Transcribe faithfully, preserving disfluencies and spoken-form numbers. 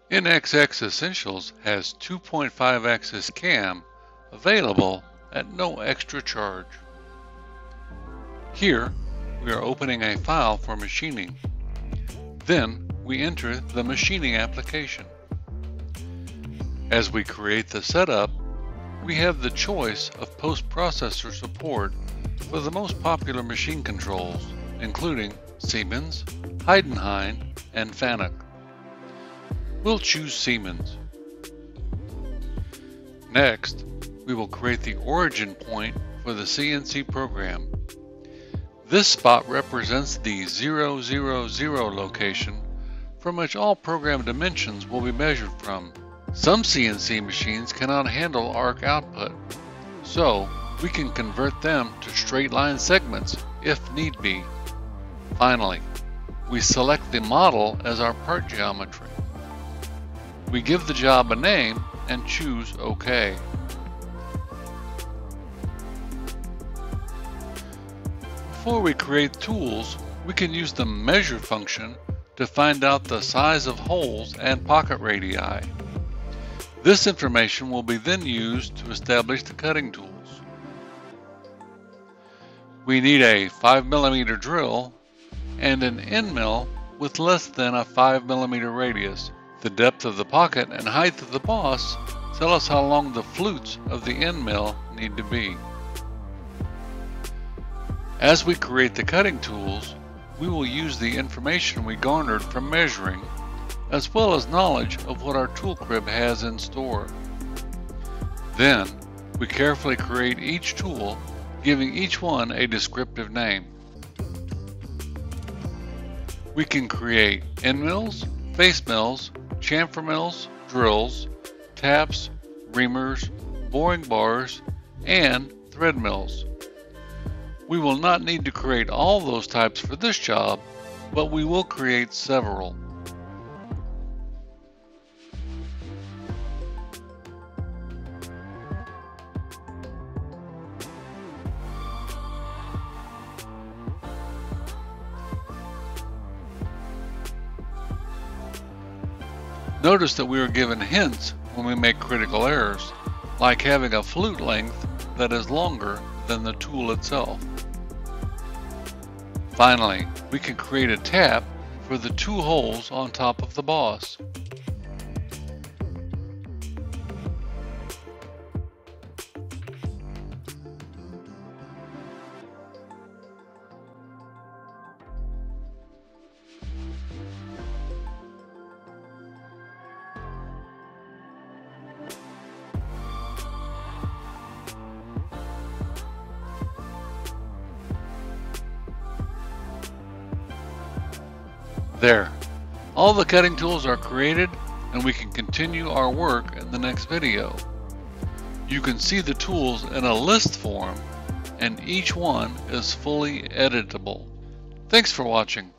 N X Essentials has two point five axis cam available at no extra charge. Here, we are opening a file for machining. Then, we enter the machining application. As we create the setup, we have the choice of post-processor support for the most popular machine controls, including Siemens, Heidenhain, and FANUC. We'll choose Siemens. Next, we will create the origin point for the C N C program. This spot represents the zero zero zero location from which all program dimensions will be measured from. Some C N C machines cannot handle arc output, so we can convert them to straight line segments if need be. Finally, we select the model as our part geometry. We give the job a name and choose OK. Before we create tools, we can use the measure function to find out the size of holes and pocket radii. This information will be then used to establish the cutting tools. We need a five millimeter drill and an end mill with less than a five millimeter radius. The depth of the pocket and height of the boss tell us how long the flutes of the end mill need to be. As we create the cutting tools, we will use the information we garnered from measuring, as well as knowledge of what our tool crib has in store. Then, we carefully create each tool, giving each one a descriptive name. We can create end mills, face mills, chamfer mills, drills, taps, reamers, boring bars, and thread mills. We will not need to create all those types for this job, but we will create several. Notice that we are given hints when we make critical errors, like having a flute length that is longer than the tool itself. Finally, we can create a tap for the two holes on top of the boss. There, all the cutting tools are created and we can continue our work in the next video. You can see the tools in a list form and each one is fully editable. Thanks for watching.